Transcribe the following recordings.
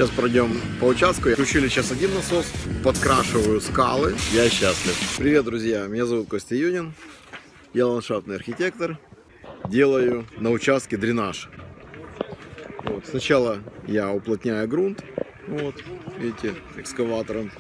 Сейчас пройдем по участку. Включили сейчас один насос, подкрашиваю скалы. Я счастлив. Привет, друзья! Меня зовут Костя Юнин. Я ландшафтный архитектор. Делаю на участке дренаж. Вот. Сначала я уплотняю грунт. Вот, видите, экскаватором.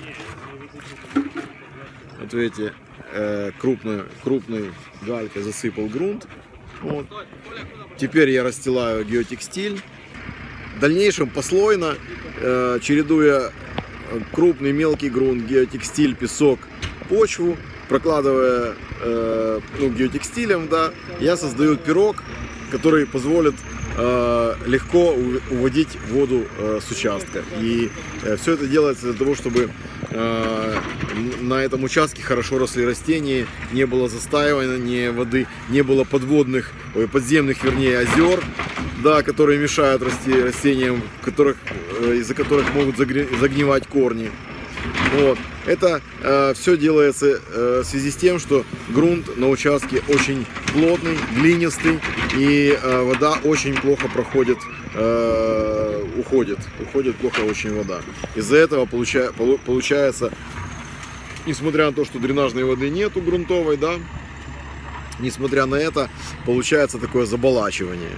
Вот видите, крупной галькой засыпал грунт. Вот. Теперь я расстилаю геотекстиль. В дальнейшем послойно, чередуя крупный мелкий грунт, геотекстиль, песок, почву, прокладывая геотекстилем, да, я создаю пирог, который позволит легко уводить воду с участка. И все это делается для того, чтобы на этом участке хорошо росли растения, не было застаивания воды, не было подземных, вернее, озер, да, которые мешают расти растениям, из-за которых могут загнивать корни. Вот. Это все делается в связи с тем, что грунт на участке очень плотный, глинистый, и вода очень плохо проходит, уходит плохо очень вода. Из-за этого получается, несмотря на то, что дренажной воды нету грунтовой, да, несмотря на это, получается такое заболачивание.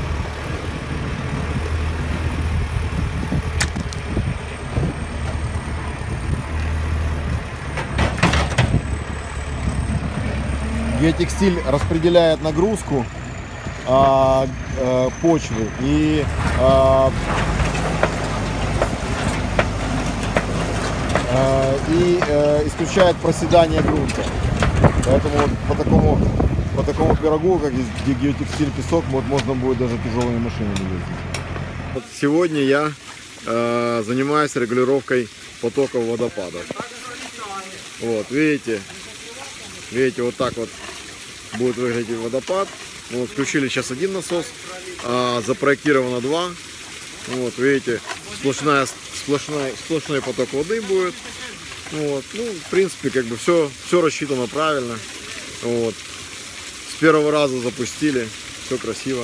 Геотекстиль распределяет нагрузку почвы и исключает проседание грунта. Поэтому по такому пирогу, как где геотекстиль, песок, можно будет даже тяжелыми машинами ездить. Вот сегодня я занимаюсь регулировкой потоков водопадов. Вот, видите, вот так вот будет выглядеть водопад. Вот, включили сейчас один насос, запроектировано два. Вот, видите, сплошной поток воды будет. Вот, ну, в принципе, как бы все рассчитано правильно. Вот. С первого раза запустили, все красиво.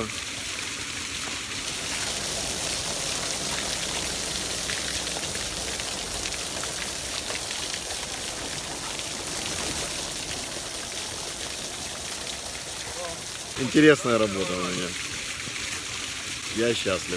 Интересная работа у меня. Я счастлив.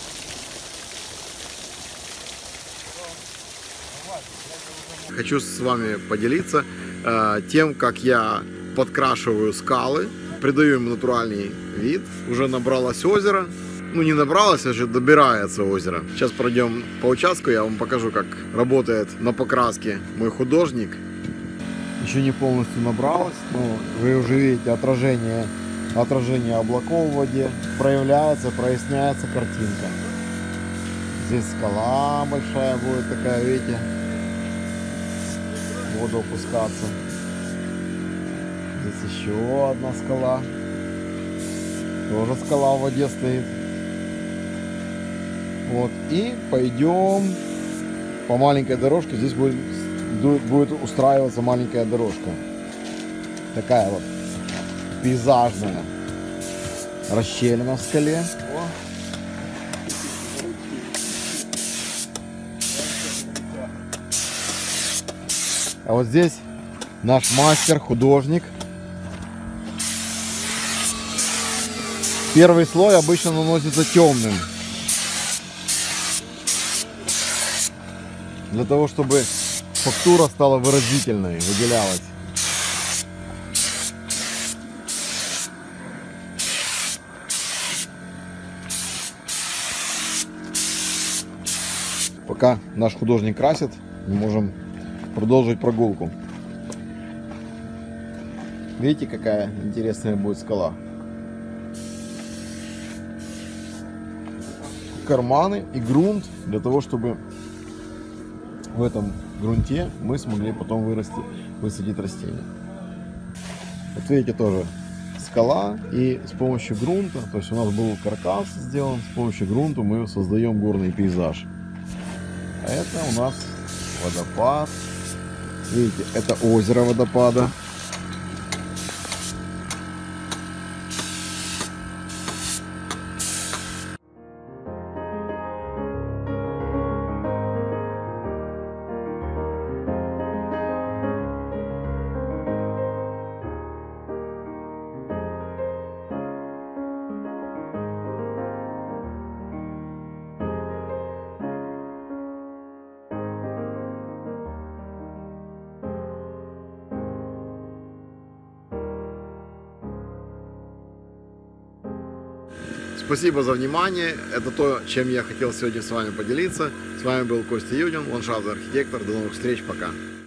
Хочу с вами поделиться тем, как я подкрашиваю скалы, придаю им натуральный вид. Уже набралось озеро. Ну, не набралось, а же добирается озеро. Сейчас пройдем по участку, я вам покажу, как работает на покраске мой художник. Еще не полностью набралось, но вы уже видите отражение облаков в воде, проясняется картинка. Здесь скала большая будет такая, видите, в воду опускаться. Здесь еще одна скала, тоже скала в воде стоит. Вот, и пойдем по маленькой дорожке. Здесь будет устраиваться маленькая дорожка, такая вот пейзажная расщелина в скале. А вот здесь наш мастер, художник. Первый слой обычно наносится темным, для того, чтобы фактура стала выразительной, выделялась. Пока наш художник красит, мы можем продолжить прогулку. Видите, какая интересная будет скала. Карманы и грунт для того, чтобы в этом грунте мы смогли потом высадить растения. Вот видите, тоже скала, и с помощью грунта, то есть у нас был каркас сделан, с помощью грунта мы создаем горный пейзаж. А это у нас водопад. Видите, это озеро водопада. Спасибо за внимание. Это то, чем я хотел сегодня с вами поделиться. С вами был Костя Юдин, ландшафтный архитектор. До новых встреч. Пока.